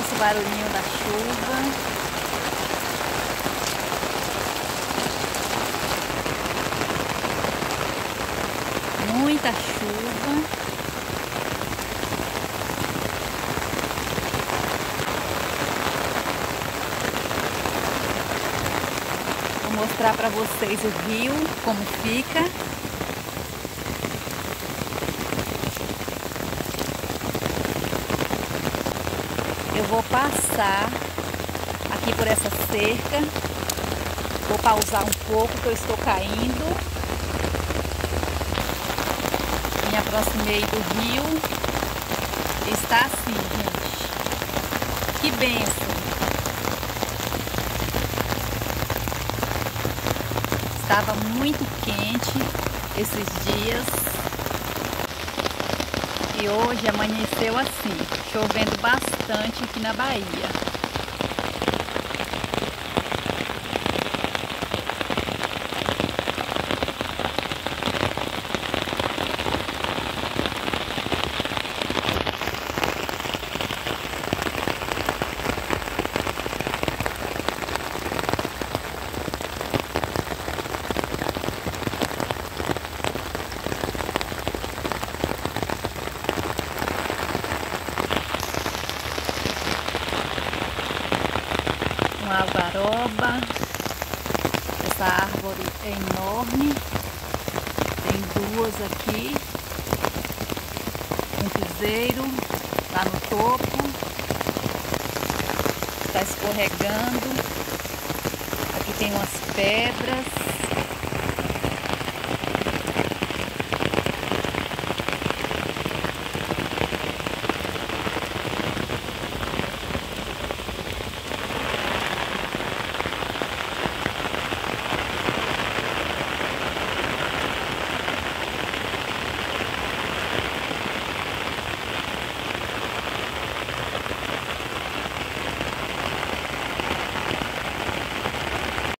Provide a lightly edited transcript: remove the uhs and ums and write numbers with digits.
Ouço o barulhinho da chuva. Muita chuva. Vou mostrar para vocês o rio, como fica. Eu vou passar aqui por essa cerca. Vou pausar um pouco que eu estou caindo. Me aproximei do rio. Está assim, gente. Que bênção. Estava muito quente esses dias. E hoje amanheceu assim, chovendo bastante aqui na Bahia. Uma algaroba. Essa árvore é enorme. Tem duas aqui. Um piseiro lá no topo. Está escorregando. Aqui tem umas pedras.